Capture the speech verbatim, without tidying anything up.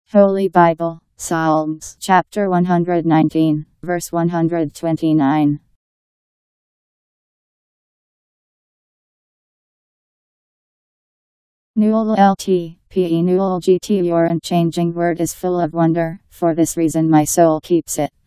Holy Bible, Psalms, chapter one hundred nineteen, verse one hundred twenty-nine. Nul lt, P E nul G T. Your unchanging word is full of wonder, for this reason my soul keeps it.